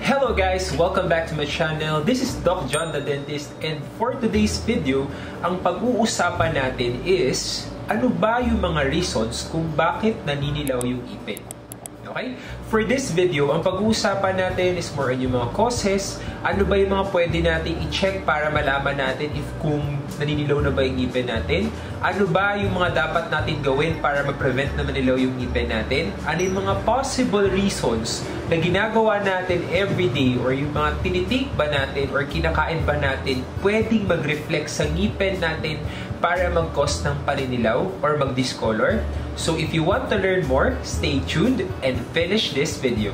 Hello guys! Welcome back to my channel. This is Doc John the Dentist, and for today's video, ang pag-uusapan natin is ano ba yung mga reasons kung bakit naninilaw yung ipin. Okay? For this video, ang pag-uusapan natin is more on yung mga causes, ano ba yung mga pwede natin i-check para malaman natin if kung naninilaw na ba yung ipin natin, ano ba yung mga dapat natin gawin para ma-prevent na manilaw yung ipin natin, ano yung mga possible reasons na ginagawa natin everyday or yung mga tinitake ba natin or kinakain ba natin pwedeng mag-reflect sa ngipin natin para mag-cause ng paninilaw or mag-discolor. So if you want to learn more, stay tuned and finish this video.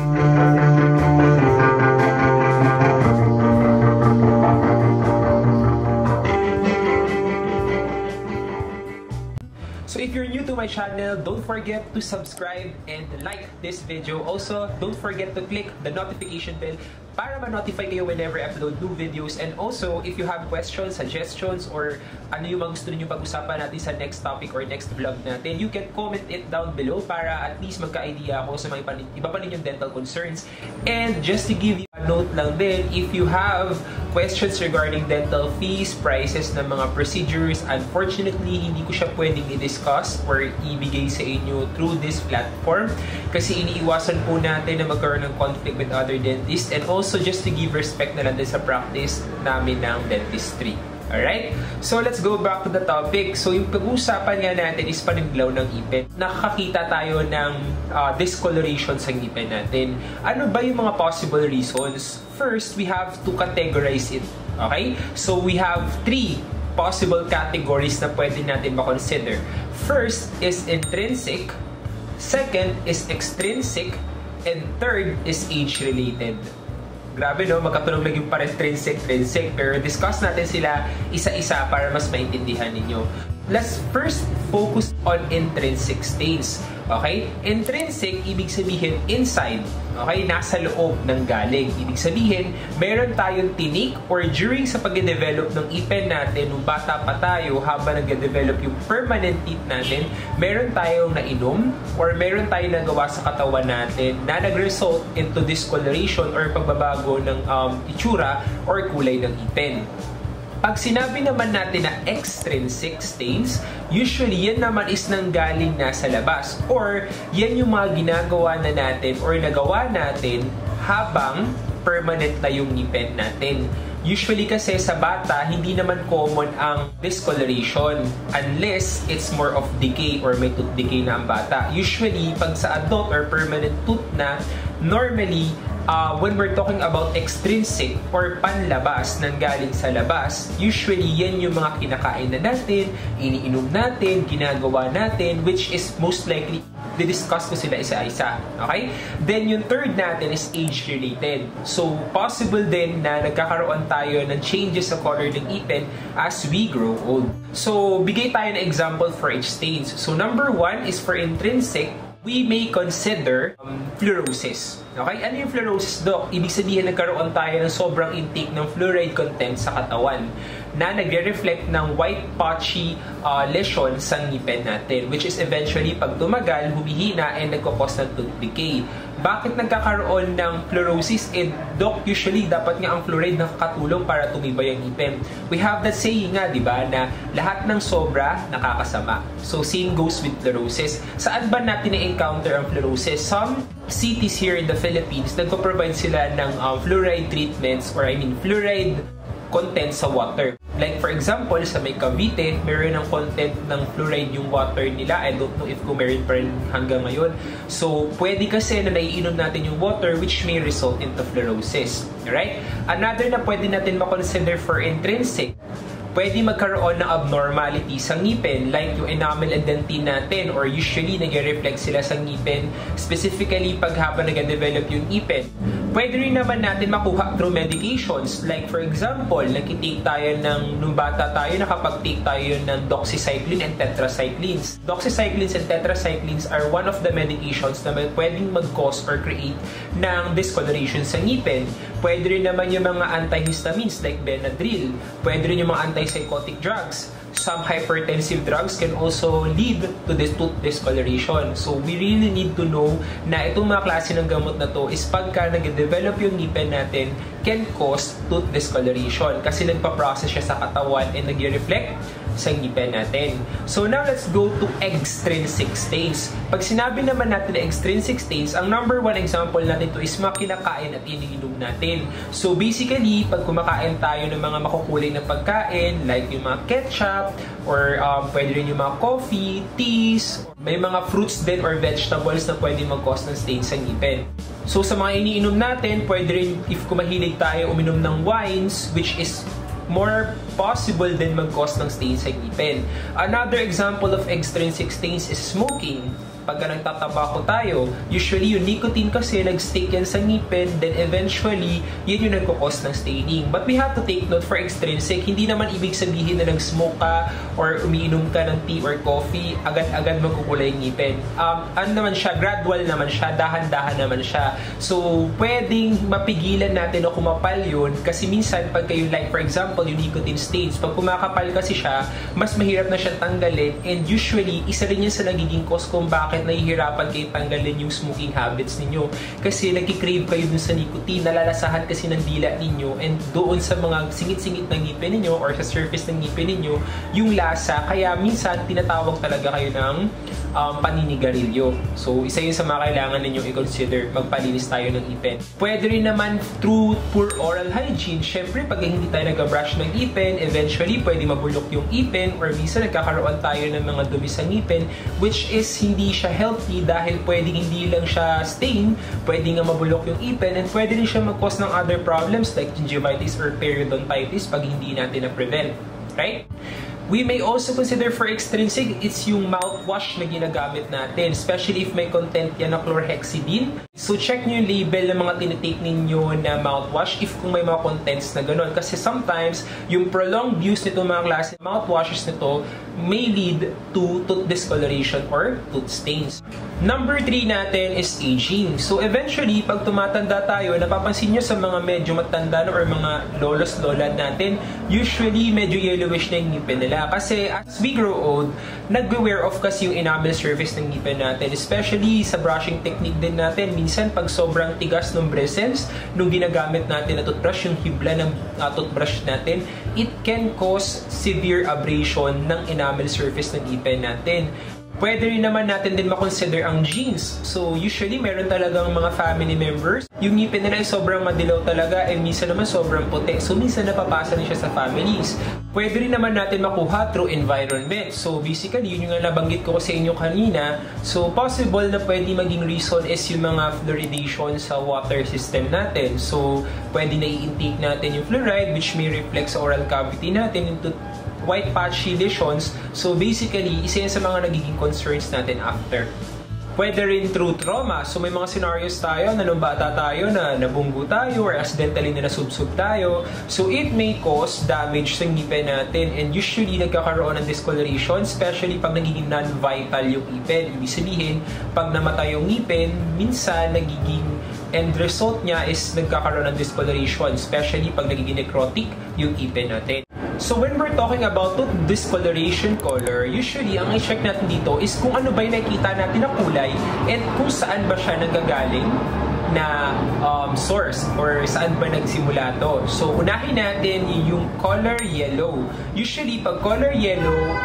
So if you're new to my channel, don't forget to subscribe and like this video. Also, don't forget to click the notification bell para ma-notify kayo whenever I upload new videos. And also, if you have questions, suggestions, or ano yung mga gusto niyo pag-usapan natin sa next topic or next vlog natin, you can comment it down below para at least magka-idea ako sa mga iba pa ninyong dental concerns. And just to give you a note lang din, if you have questions regarding dental fees, prices ng mga procedures, unfortunately, hindi ko siya pwedeng i-discuss or ibigay sa inyo through this platform kasi iniiwasan po natin na magkaroon ng conflict with other dentists, and also just to give respect na lang din sa practice namin ng dentistry. Alright? So, let's go back to the topic. So, yung pag-uusapan nga natin is paninilaw ng ipin. Nakakakita tayo ng discoloration sa ngipin natin. Ano ba yung mga possible reasons? First, we have to categorize it. Okay? So, we have three possible categories na pwede natin makonsider. First is intrinsic. Second is extrinsic. And third is age-related. Grabe no, magkatunog lang yung intrinsic, pero discuss natin sila isa-isa para mas maintindihan ninyo. Let's first focus on intrinsic stains. Okay? Intrinsic, ibig sabihin inside. Okay? Nasa loob ng galing. Ibig sabihin, meron tayong tinik or during sa pag-develop ng ipin natin, nung bata pa tayo, habang nag-develop yung permanent teeth natin, meron tayong nainom or meron tayong nagawa sa katawan natin na nag-result into discoloration or pagbabago ng itsura or kulay ng ipin. Pag sinabi naman natin na extrinsic stains, usually yan naman is nanggaling na sa labas or yan yung mga ginagawa na natin or nagawa natin habang permanent na yung ngipin natin. Usually kasi sa bata, hindi naman common ang discoloration unless it's more of decay or may tooth decay na ang bata. Usually, pag sa adult or permanent tooth na, normally, when we're talking about extrinsic or panlabas nang galing sa labas, usually yan yung mga kinakain na natin, iniinom natin, ginagawa natin, which is most likely di-discuss ko sila isa-isa. Okay? Then yung third natin is age-related. So, possible din na nagkakaroon tayo ng changes sa color ng ipin as we grow old. So, bigay tayo ng example for each stains. So, number one is for intrinsic, we may consider fluorosis. Okay? Ano yung fluorosis, Doc? Ibig sabihin, nagkaroon tayo ng sobrang intake ng fluoride content sa katawan na nagre-reflect ng white patchy lesion sa ngipin natin, which is eventually, pag tumagal, humihina and nagkakos ng tooth decay. Bakit nagkakaroon ng fluorosis? Doc, usually, dapat nga ang fluoride nakakatulong para tumibay ang ngipin. We have that saying nga, di ba, na lahat ng sobra nakakasama. So, same goes with fluorosis. Saan ba natin na-encounter ang fluorosis? Some cities here in the Philippines, nagpo-provide sila ng fluoride treatments or fluoride content sa water. Like for example, sa may Cavite, meron ng content ng fluoride yung water nila. I don't know if kung meron pa rin hanggang ngayon. So, pwede kasi na naiinom natin yung water which may result into fluorosis. Alright? Another na pwede natin makonsider for intrinsic, pwede magkaroon ng abnormality sa ngipin like yung enamel and dentine natin or usually nag-reflect sila sa ngipin specifically pag habang nag-develop yung ngipin. Pwede rin naman natin makuha through medications. Like for example, nag-take tayo nung bata tayo, nakapag-take tayo ng doxycycline and tetracyclines. Doxycyclines and tetracyclines are one of the medications na pwedeng mag-cause or create ng discoloration sa ngipin. Pwede rin naman yung mga antihistamines like Benadryl. Pwede rin yung mga antipsychotic drugs. Some hypertensive drugs can also lead to this tooth discoloration. So, we really need to know na itong mga klase ng gamot na to is pagka nag-develop yung ngipin natin, can cause tooth discoloration kasi nagpa-process siya sa katawan and nag-reflect sa ngipin natin. So now let's go to extrinsic stains. Pag sinabi naman natin na extrinsic stains, ang number one example natin to is mga kinakain at iniinom natin. So basically, pag kumakain tayo ng mga makukulay na pagkain, like yung mga ketchup, or pwede rin yung mga coffee, teas, may mga fruits din or vegetables na pwede mag-cause ng stain sa ngipin. So sa mga iniinom natin, pwede rin if kumahilig tayo uminom ng wines, which is more possible din mag-cause ng stain sa ngipin. Another example of extrinsic stains is smoking. Pagka nagtatabako tayo, usually yung nicotine kasi nag-stick yan sa ngipin, then eventually, yun yung nagkukos ng staining. But we have to take note for extrinsic, hindi naman ibig sabihin na nag-smoke ka or umiinom ka ng tea or coffee, agad-agad magkukulay yung ngipin. Ano naman siya, gradual naman siya, dahan-dahan naman siya. So, pwedeng mapigilan natin o kumapal yun kasi minsan pag kayo, like for example, yung nicotine stains, pag kumakapal kasi siya, mas mahirap na siya tanggalin and usually, isa rin yun sa nagiging cause kung bakit nahihirapan kayo tanggalin yung smoking habits ninyo. Kasi nagkikrave kayo dun sa nicotine, nalalasahan kasi ng dila ninyo and doon sa mga singit-singit ng ngipin ninyo or sa surface ng ngipin ninyo, yung lasa, kaya minsan tinatawag talaga kayo ng paninigarilyo. So, isa yun sa mga kailangan ninyong i-consider, magpalinis tayo ng ngipin. Pwede rin naman through poor oral hygiene. Syempre, pag hindi tayo nag-brush ng ngipin, eventually, pwede mabulok yung ngipin or minsan nagkakaroon tayo ng mga dumi sa ngipin, which is hindi siya healthy dahil pwedeng hindi lang siya stain, pwede nga mabulok yung ngipin, and pwede rin siya mag-cause ng other problems like gingivitis or periodontitis pag hindi natin na-prevent. Right? We may also consider for extrinsic, it's yung mouthwash na ginagamit natin, especially if may content yan na chlorhexidine. So check nyo yung label ng mga tinitake ninyo na mouthwash if kung may mga contents na gano'n. Kasi sometimes, yung prolonged use nito mga klase mouthwashes nito may lead to tooth discoloration or tooth stains. Number 3 natin is aging. So eventually, pag tumatanda tayo, napapansin nyo sa mga medyo matanda or mga lolos-lola natin, usually medyo yellowish na yung ngipin nila. Kasi as we grow old, nag-wear off kasi yung enamel surface ng ngipin natin. Especially sa brushing technique din natin. Minsan, pag sobrang tigas ng bristles, nung ginagamit natin na toothbrush, yung hibla ng toothbrush natin, it can cause severe abrasion ng enamel surface ng ngipin natin. Pwede rin naman natin din makonsider ang genes. So, usually, meron talagang mga family members. Yung ngipin nila ay sobrang madilaw talaga and minsan naman sobrang puti. So, minsan napapasa rin siya sa families. Pwede rin naman natin makuha through environment. So, basically, yun yung nabanggit ko sa inyo kanina. So, possible na pwede maging reason is yung mga fluoridation sa water system natin. So, pwede na i-intake natin yung fluoride which may reflect sa oral cavity natin into white patchy lesions. So basically, isa yan sa mga nagiging concerns natin after. Pwede rin through trauma. So may mga scenarios tayo na nung bata tayo na nabunggo tayo or accidentally na nasubsob tayo. So it may cause damage sa ngipin natin and usually nagkakaroon ng discoloration, especially pag nagiging non-vital yung ngipin. Ibig sabihin, pag namatay yung ngipin, minsan nagiging end result niya is nagkakaroon ng discoloration, especially pag nagiging necrotic yung ngipin natin. So when we're talking about tooth discoloration color, usually ang i-check natin dito is kung ano ba yung nakikita natin na kulay and kung saan ba siya nagagaling na source or saan ba nagsimula to. So unahin natin yung color yellow. Usually pag color yellow,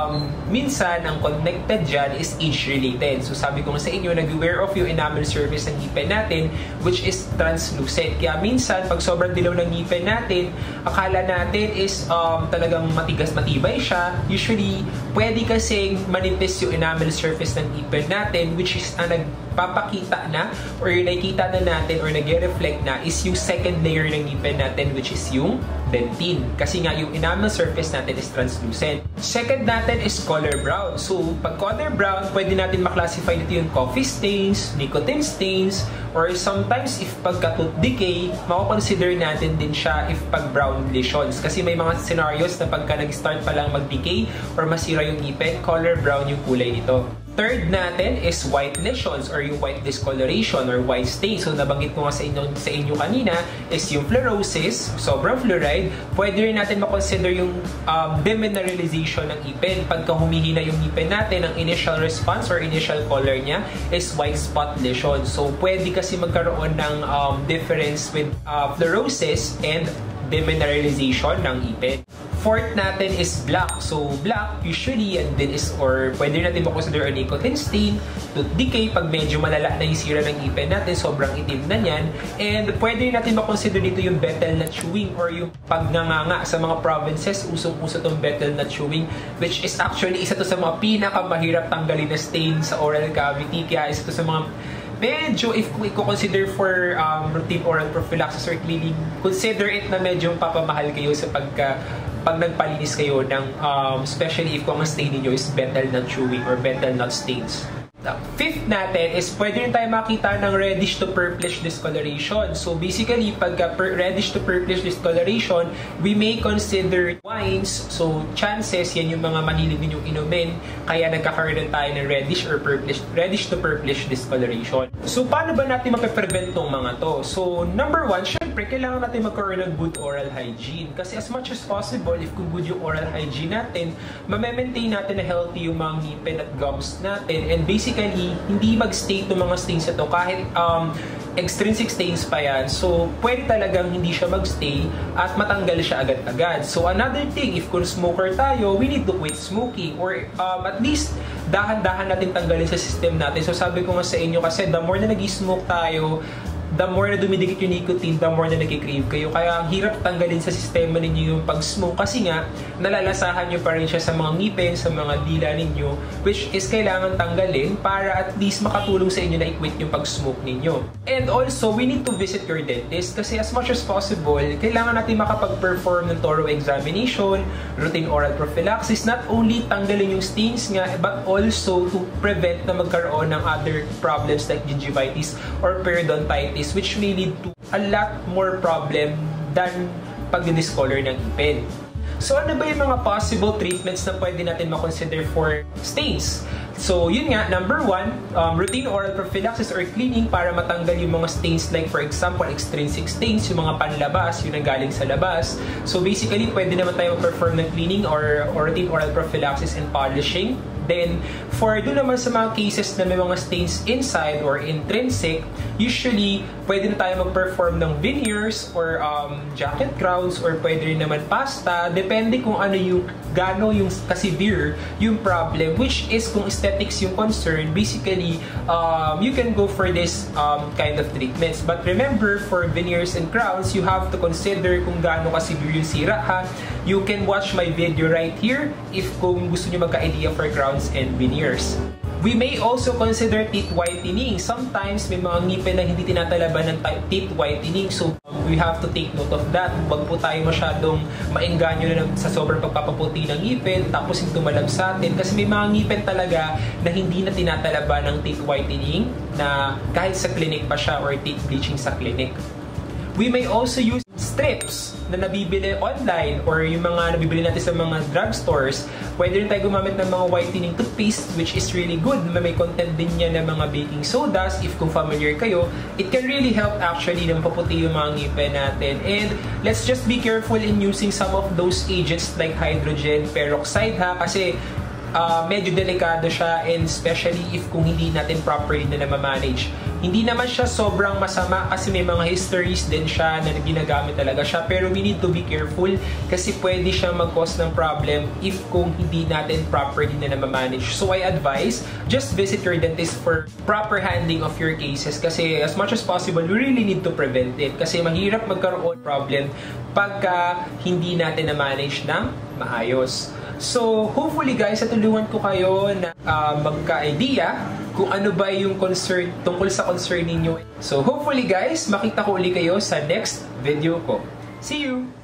minsan ang connected dyan is age-related. So sabi ko sa inyo, nag-wear off yung enamel surface ng ngipin natin which is translucent. Kaya minsan pag sobrang dilaw ng ngipin natin, akala natin is talagang matigas, matibay siya. Usually, pwede kasing manipis yung enamel surface ng ngipin natin which is ang nagpapakita na or yung nakikita na natin or nag-reflect na is yung second layer ng ngipin natin which is yung dentin. Kasi nga yung enamel surface natin is translucent. Second natin is color brown. So, pag color brown, pwede natin maklasify nito yung coffee stains, nicotine stains, or sometimes if pagka-tooth decay, mako-consider natin din siya if pag brown lesions. Kasi may mga scenarios na pagka nag-start pa lang mag-decay or masira yung ngipin, color brown yung kulay nito. Third natin is white lesions or yung white discoloration or white stain. So nabanggit ko nga sa inyo kanina is yung fluorosis, sobrang fluoride. Pwede rin natin makonsider yung demineralization ng ipin. Pagka humihina yung ipin natin, ang initial response or initial color niya is white spot lesion. So pwede kasi magkaroon ng difference with fluorosis and demineralization ng ipin. Fourth natin is black. So, black, usually, yan din is, or pwede natin makonsider a nicotine stain, tooth decay, pag medyo malala na yung sira ng ipin natin, sobrang itim na yan. And pwede natin makonsider dito yung betel nut chewing or yung pagnanganga sa mga provinces, usong-uso itong betel nut chewing, which is actually isa to sa mga pinakamahirap tanggalin na stain sa oral cavity. Kaya isa to sa mga medyo, if i-consider for routine oral prophylaxis or cleaning, consider it na medyo papamahal kayo sa pag nagpalinis kayo ng, especially if kung ang stain ninyo is betel nut chewing or betel nut stains. Fifth natin is pwede rin tayo makita ng reddish to purplish discoloration. So basically, pagka reddish to purplish discoloration, we may consider wines. So chances, yan yung mga mahilig ninyong inumin, kaya nagkakaroon tayo ng reddish to purplish discoloration. So paano ba natin mape-prevent tong mga to? So number one, syempre, kailangan natin magkaroon ng good oral hygiene. Kasi as much as possible, if kung good yung oral hygiene natin, ma-maintain natin na healthy yung mga ngipin at gums natin. And basically, hindi mag-stay itong mga stains na to kahit extrinsic stains pa yan. So, pwede talagang hindi siya mag-stay at matanggal siya agad-agad. So, another thing, if kung smoker tayo, we need to quit smoking or at least dahan-dahan natin tanggalin sa system natin. So, sabi ko nga sa inyo kasi the more na nag-smoke tayo, the more na dumidikit yung nicotine, the more na nag-crave kayo. Kaya ang hirap tanggalin sa sistema ninyo yung pag-smoke kasi nga, nalalasahan nyo pa rin siya sa mga ngipin, sa mga dila ninyo, which is kailangan tanggalin para at least makatulong sa inyo na i-quit yung pag-smoke ninyo. And also, we need to visit your dentist kasi as much as possible, kailangan natin makapag-perform ng thorough examination, routine oral prophylaxis, not only tanggalin yung stains nga, but also to prevent na magkaroon ng other problems like gingivitis or periodontitis, which may lead to a lot more problem than pag-discolor ng ipin. So ano ba yung mga possible treatments na pwede natin makonsider for stains? So yun nga, number one, routine oral prophylaxis or cleaning para matanggal yung mga stains like for example, extrinsic stains, yung mga panlabas, yung nanggaling sa labas. So basically, pwede naman tayo perform ng cleaning or routine oral prophylaxis and polishing. Then, for doon naman sa mga cases na may mga stains inside or intrinsic, usually, pwede na tayo mag-perform ng veneers or jacket crowns or pwede rin naman pasta. Depende kung ano yung gano yung ka-severe yung problem, which is kung aesthetics yung concern, basically, you can go for this kind of treatments. But remember, for veneers and crowns, you have to consider kung gaano ka-severe yung sira, ha? You can watch my video right here if kung gusto nyo magka-idea for crowns and veneers. We may also consider teeth whitening. Sometimes may mga ngipin na hindi tinatalaban ng teeth whitening. So, we have to take note of that. Huwag po tayo masyadong maengganyo na sa sobrang pagpapaputi ng ngipin tapos yung tumalab sa atin. Kasi may mga ngipin talaga na hindi na tinatalaban ng teeth whitening na kahit sa clinic pa siya or teeth bleaching sa clinic. We may also use strips na nabibili online or yung mga nabibili natin sa mga drugstores. Pwede rin tayo gumamit ng mga whitening toothpaste, which is really good. May content din niya ng mga baking sodas. If kung familiar kayo, it can really help actually na mapaputi yung mga ngipin natin. And let's just be careful in using some of those agents like hydrogen peroxide, ha, kasi medyo delikado siya, and especially if kung hindi natin properly na ma-manage. Hindi naman siya sobrang masama kasi may mga histories din siya na ginagamit talaga siya, pero we need to be careful kasi pwede siya mag-cause ng problem if kung hindi natin properly na ma-manage. So I advise, just visit your dentist for proper handling of your cases kasi as much as possible, we really need to prevent it kasi mahirap magkaroon problem pagka hindi natin na-manage ng maayos. So, hopefully guys, natulungan ko kayo na magka-idea kung ano ba yung concern tungkol sa concern ninyo. So, hopefully guys, makita ko uli kayo sa next video ko. See you!